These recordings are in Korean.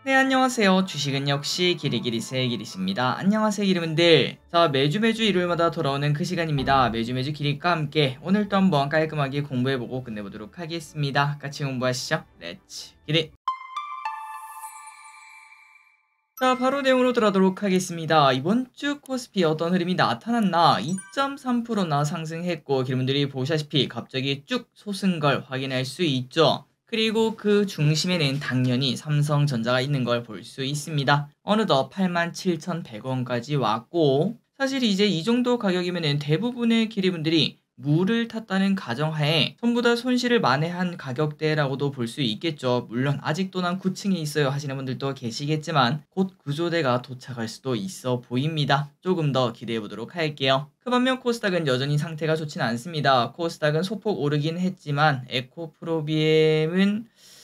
네, 안녕하세요. 주식은 역시 기리기리세 기리씨입니다. 안녕하세요, 기리분들. 자, 매주 일요일마다 돌아오는 그 시간입니다. 매주 기리과 함께 오늘도 한번 깔끔하게 공부해보고 끝내보도록 하겠습니다. 같이 공부하시죠. 렛츠 기리. 자, 바로 내용으로 들어가도록 하겠습니다. 이번 주 코스피 어떤 흐름이 나타났나? 2.3%나 상승했고, 기리분들이 보시다시피 갑자기 쭉 솟은 걸 확인할 수 있죠. 그리고 그 중심에는 당연히 삼성전자가 있는 걸 볼 수 있습니다. 어느덧 87,100원까지 왔고, 사실 이제 이 정도 가격이면 대부분의 기리분들이 물을 탔다는 가정하에 전부 다 손실을 만회한 가격대라고도 볼 수 있겠죠. 물론 아직도 난 9층에 있어요 하시는 분들도 계시겠지만 곧 구조대가 도착할 수도 있어 보입니다. 조금 더 기대해 보도록 할게요. 그 반면 코스닥은 여전히 상태가 좋진 않습니다. 코스닥은 소폭 오르긴 했지만 에코프로비엠은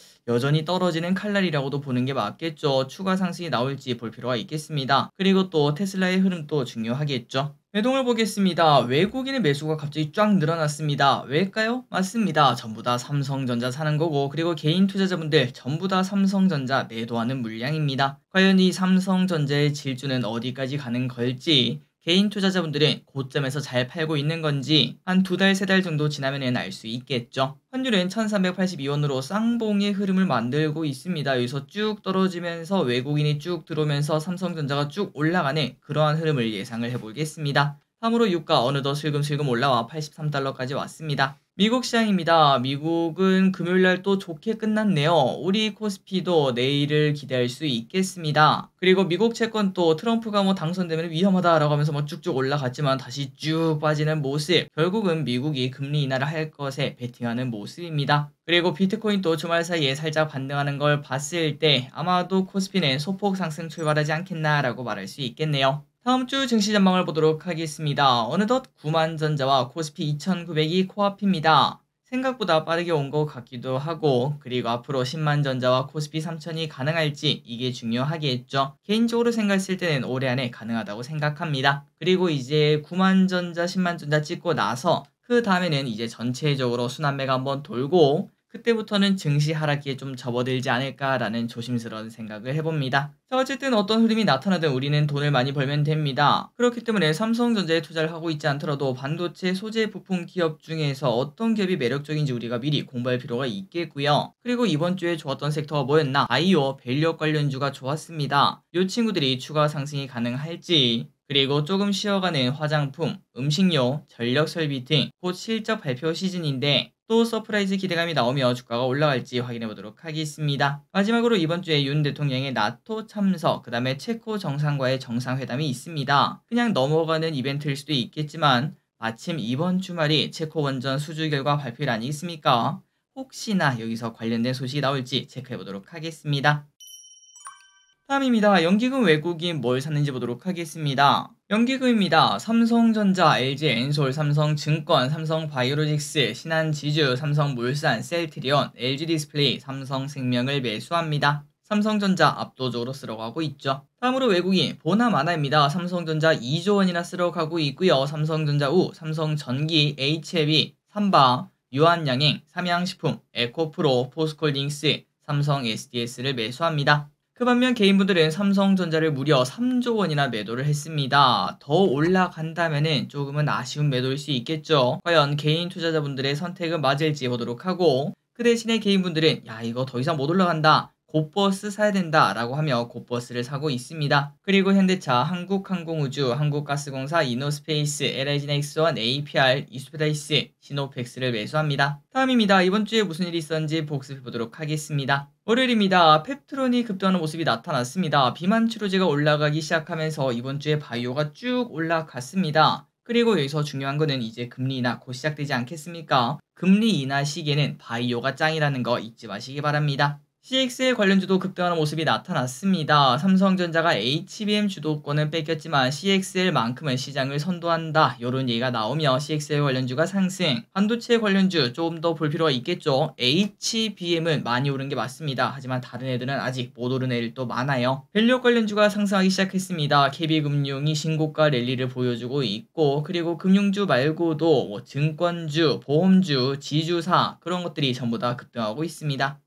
여전히 떨어지는 칼날이라고도 보는 게 맞겠죠. 추가 상승이 나올지 볼 필요가 있겠습니다. 그리고 또 테슬라의 흐름도 중요하겠죠. 매동을 보겠습니다. 외국인의 매수가 갑자기 쫙 늘어났습니다. 왜일까요? 맞습니다. 전부 다 삼성전자 사는 거고, 그리고 개인 투자자분들 전부 다 삼성전자 매도하는 물량입니다. 과연 이 삼성전자의 질주는 어디까지 가는 걸지, 개인 투자자분들은 고점에서 잘 팔고 있는 건지 한 2달, 3달 정도 지나면 알 수 있겠죠. 환율은 1382원으로 쌍봉의 흐름을 만들고 있습니다. 여기서 쭉 떨어지면서 외국인이 쭉 들어오면서 삼성전자가 쭉 올라가는 그러한 흐름을 예상을 해보겠습니다. 다음으로 유가 어느덧 슬금슬금 올라와 83달러까지 왔습니다. 미국 시장입니다. 미국은 금요일날 또 좋게 끝났네요. 우리 코스피도 내일을 기대할 수 있겠습니다. 그리고 미국 채권도 트럼프가 당선되면 위험하다라고 하면서 쭉쭉 올라갔지만 다시 쭉 빠지는 모습. 결국은 미국이 금리 인하를 할 것에 베팅하는 모습입니다. 그리고 비트코인도 주말 사이에 살짝 반등하는 걸 봤을 때 아마도 코스피는 소폭 상승 출발하지 않겠나라고 말할 수 있겠네요. 다음 주 증시 전망을 보도록 하겠습니다. 어느덧 9만전자와 코스피 2900이 코앞입니다. 생각보다 빠르게 온 것 같기도 하고, 그리고 앞으로 10만전자와 코스피 3000이 가능할지 이게 중요하겠죠. 개인적으로 생각했을 때는 올해 안에 가능하다고 생각합니다. 그리고 이제 9만전자, 10만전자 찍고 나서 그 다음에는 이제 전체적으로 순환매가 한번 돌고, 그때부터는 증시 하락기에 좀 접어들지 않을까라는 조심스러운 생각을 해봅니다. 자, 어쨌든 어떤 흐름이 나타나든 우리는 돈을 많이 벌면 됩니다. 그렇기 때문에 삼성전자에 투자를 하고 있지 않더라도 반도체 소재 부품 기업 중에서 어떤 기업이 매력적인지 우리가 미리 공부할 필요가 있겠고요. 그리고 이번 주에 좋았던 섹터가 뭐였나? 바이오, 밸류업 관련주가 좋았습니다. 이 친구들이 추가 상승이 가능할지, 그리고 조금 쉬어가는 화장품, 음식료, 전력설비 등 곧 실적 발표 시즌인데 또 서프라이즈 기대감이 나오며 주가가 올라갈지 확인해 보도록 하겠습니다. 마지막으로 이번 주에 윤 대통령의 나토 참석, 그 다음에 체코 정상과의 정상회담이 있습니다. 그냥 넘어가는 이벤트일 수도 있겠지만 마침 이번 주말이 체코 원전 수주 결과 발표일 아니겠습니까? 혹시나 여기서 관련된 소식이 나올지 체크해 보도록 하겠습니다. 다음입니다. 연기금 외국인 뭘 샀는지 보도록 하겠습니다. 연기금입니다. 삼성전자, LG엔솔, 삼성증권, 삼성바이오로직스, 신한지주, 삼성물산, 셀트리온, LG디스플레이, 삼성생명을 매수합니다. 삼성전자 압도적으로 쓸어가고 있죠. 다음으로 외국인 보나마나입니다. 삼성전자 2조 원이나 쓸어가고 있고요. 삼성전자 우, 삼성전기, HLB, 삼바, 유한양행, 삼양식품, 에코프로, 포스콜딩스, 삼성 SDS를 매수합니다. 그 반면 개인분들은 삼성전자를 무려 3조 원이나 매도를 했습니다. 더 올라간다면은 조금은 아쉬운 매도일 수 있겠죠. 과연 개인 투자자분들의 선택은 맞을지 보도록 하고, 그 대신에 개인분들은 야, 이거 더 이상 못 올라간다, 곧버스 사야 된다 라고 하며 곧버스를 사고 있습니다. 그리고 현대차, 한국항공우주, 한국가스공사, 이노스페이스, LIG넥스원, APR, 이스페다이스, 시노펙스를 매수합니다. 다음입니다. 이번 주에 무슨 일이 있었는지 복습해보도록 하겠습니다. 월요일입니다. 펩트론이 급등하는 모습이 나타났습니다. 비만 치료제가 올라가기 시작하면서 이번 주에 바이오가 쭉 올라갔습니다. 그리고 여기서 중요한 거는 이제 금리 인하 곧 시작되지 않겠습니까? 금리 인하 시기에는 바이오가 짱이라는 거 잊지 마시기 바랍니다. CXL 관련주도 급등하는 모습이 나타났습니다. 삼성전자가 HBM 주도권은 뺏겼지만 CXL만큼은 시장을 선도한다, 이런 얘기가 나오며 CXL 관련주가 상승. 반도체 관련주 조금 더 볼 필요가 있겠죠. HBM은 많이 오른 게 맞습니다. 하지만 다른 애들은 아직 못 오른 애들도 많아요. 밸류업 관련주가 상승하기 시작했습니다. KB금융이 신고가 랠리를 보여주고 있고, 그리고 금융주 말고도 증권주, 보험주, 지주사 그런 것들이 전부 다 급등하고 있습니다.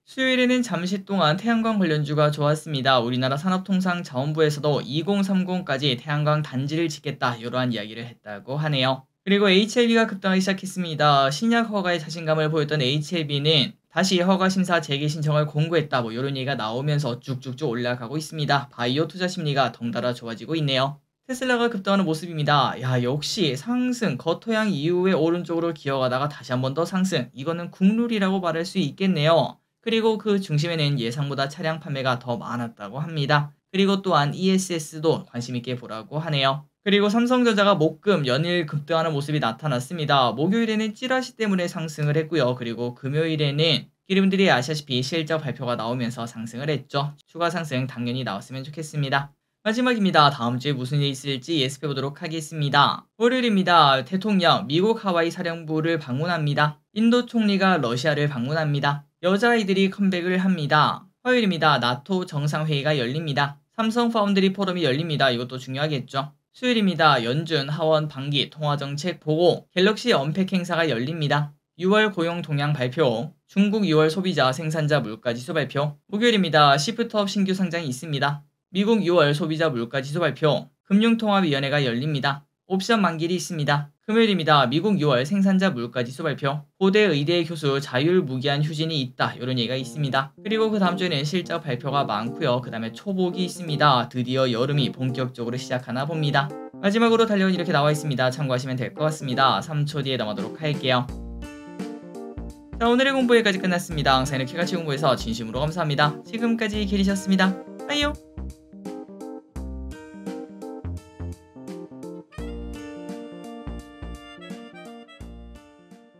수요일에는 잠시 동안 태양광 관련주가 좋았습니다. 우리나라 산업통상자원부에서도 2030까지 태양광 단지를 짓겠다 이러한 이야기를 했다고 하네요. 그리고 HLB가 급등하기 시작했습니다. 신약 허가에 자신감을 보였던 HLB는 다시 허가 심사 재개 신청을 공고했다 이런 얘기가 나오면서 쭉쭉쭉 올라가고 있습니다. 바이오 투자 심리가 덩달아 좋아지고 있네요. 테슬라가 급등하는 모습입니다. 야, 역시 상승 겉토양 이후에 오른쪽으로 기어가다가 다시 한 번 더 상승. 이거는 국룰이라고 말할 수 있겠네요. 그리고 그 중심에는 예상보다 차량 판매가 더 많았다고 합니다. 그리고 또한 ESS도 관심있게 보라고 하네요. 그리고 삼성전자가 목금 연일 급등하는 모습이 나타났습니다. 목요일에는 찌라시 때문에 상승을 했고요. 그리고 금요일에는 여러분들이 아시다시피 실적 발표가 나오면서 상승을 했죠. 추가 상승 당연히 나왔으면 좋겠습니다. 마지막입니다. 다음 주에 무슨 일이 있을지 예습해 보도록 하겠습니다. 월요일입니다. 대통령 미국 하와이 사령부를 방문합니다. 인도 총리가 러시아를 방문합니다. 여자아이들이 컴백을 합니다. 화요일입니다. 나토 정상회의가 열립니다. 삼성 파운드리 포럼이 열립니다. 이것도 중요하겠죠. 수요일입니다. 연준 하원 반기 통화정책 보고 갤럭시 언팩 행사가 열립니다. 6월 고용 동향 발표, 중국 6월 소비자 생산자 물가지수 발표, 목요일입니다. 시프트업 신규 상장이 있습니다. 미국 6월 소비자 물가지수 발표, 금융통화위원회가 열립니다. 옵션 만기일이 있습니다. 금요일입니다. 미국 6월 생산자 물가지수 발표, 고대 의대 교수 자율무기한 휴진이 있다 이런 얘기가 있습니다. 그리고 그 다음 주에는 실적 발표가 많고요. 그 다음에 초복이 있습니다. 드디어 여름이 본격적으로 시작하나 봅니다. 마지막으로 달려온 이렇게 나와 있습니다. 참고하시면 될 것 같습니다. 3초 뒤에 넘어가도록 할게요. 자, 오늘의 공부 여기까지 끝났습니다. 항상 이렇게 같이 공부해서 진심으로 감사합니다. 지금까지 길이셨습니다. 빠이요.